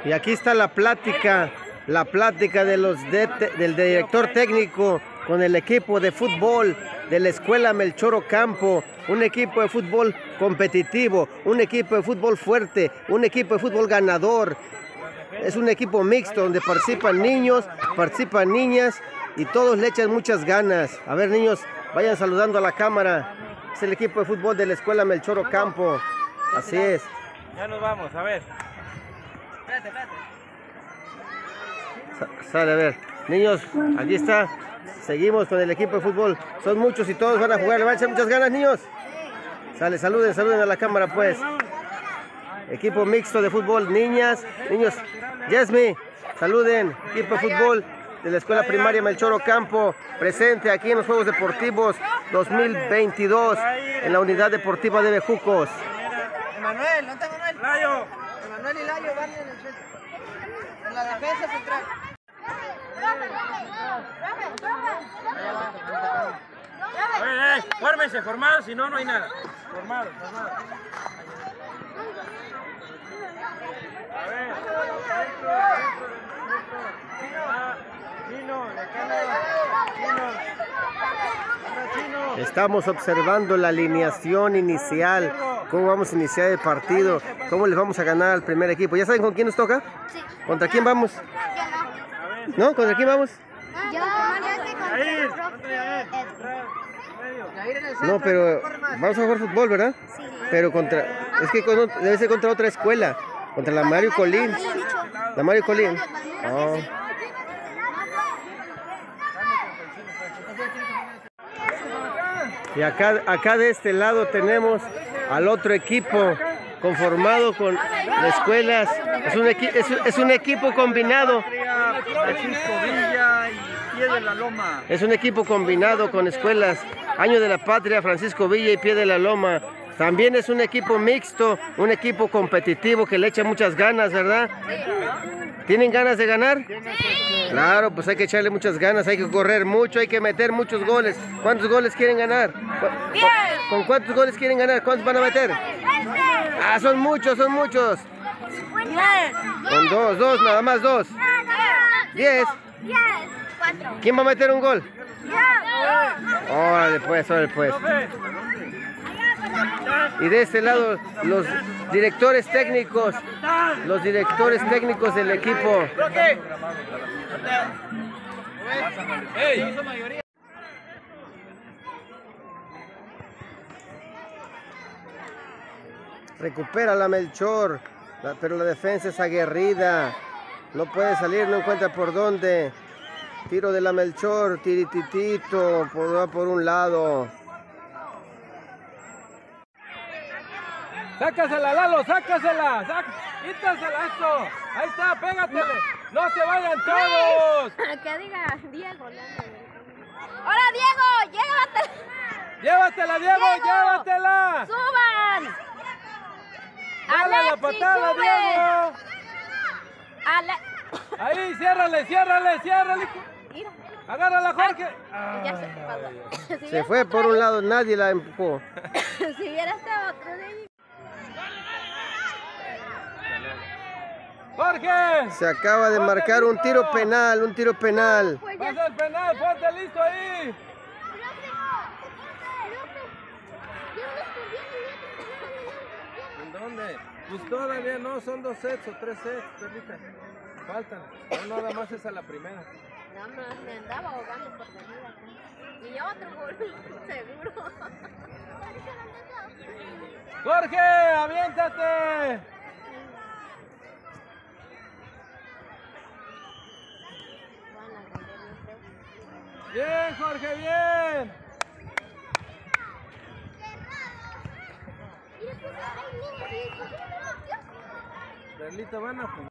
Y aquí está la plática del director técnico con el equipo de fútbol de la Escuela Melchor Ocampo. Un equipo de fútbol competitivo, un equipo de fútbol fuerte, un equipo de fútbol ganador. Es un equipo mixto donde participan niños, participan niñas y todos le echan muchas ganas. A ver, niños, vayan saludando a la cámara. Es el equipo de fútbol de la Escuela Melchor Ocampo. Así es. Ya nos vamos, a ver. Espérate. Sale, a ver. Niños, aquí está. Seguimos con el equipo de fútbol. Son muchos y todos van a jugar. Le van a echar muchas ganas, niños. Sale, saluden a la cámara, pues. Equipo mixto de fútbol, niñas, niños. Yesmi, saluden. Equipo de fútbol de la Escuela Primaria Melchor Ocampo, presente aquí en los Juegos Deportivos 2022 en la Unidad Deportiva de Bejucos. Emanuel, ¿dónde está Emanuel? Layo. Emanuel y Layo van en el centro. En la defensa central. A ver, fórmense, formados, si no, no hay nada. Formados. A ver. Chino. Estamos observando la alineación inicial, cómo vamos a iniciar el partido, cómo les vamos a ganar al primer equipo. ¿Ya saben con quién nos toca? Sí. ¿Contra quién vamos? ¿No? ¿Contra quién vamos? Yo contra el profe Ed. No, pero vamos a jugar fútbol, ¿verdad? Sí. Pero es que debe ser contra otra escuela, contra la Mario Colín. La Mario Colín. Oh. Y acá de este lado tenemos al otro equipo conformado con escuelas. Es un equipo combinado. Francisco Villa y Pie de la Loma. Es un equipo combinado con escuelas Año de la Patria, Francisco Villa y Pie de la Loma. También es un equipo mixto, un equipo competitivo que le echa muchas ganas, ¿verdad? ¿Tienen ganas de ganar? Claro, pues hay que echarle muchas ganas, hay que correr mucho, hay que meter muchos goles. ¿Cuántos goles quieren ganar? ¿Con cuántos goles quieren ganar? ¿Cuántos van a meter? Ah, son muchos. Con dos, nada más dos. 10. ¿Quién va a meter un gol? Órale pues. Y de este lado los directores técnicos del equipo. Recupera la Melchor, pero la defensa es aguerrida. No puede salir, no encuentra por dónde. Tiro de la Melchor, tirititito, va por un lado. Sácasela, Lalo, sácasela. Quítasela esto. Ahí está, pégatele. No se vayan todos. Que diga Diego. ¡Hola, Diego! Llévatela, Diego, llévatela. ¡Suban! Dale la patada, Diego. Ahí, ciérrale. Mira. Agárrala, Jorge. Ya se pasó. Se fue por un lado, nadie la empujó. Si viera este otro de ahí. Jorge. Se acaba de marcar un tiro penal, Pasa el penal, ponte listo ahí. ¿En dónde? Pues todavía no, son 2 sets o 3 sets, Perlita. Faltan. No, nada más es a la primera. No, me andaba ahogando por venir. Y otro gol, seguro. Jorge, aviéntate. Bien, Jorge, bien. Perlita, van a jugar.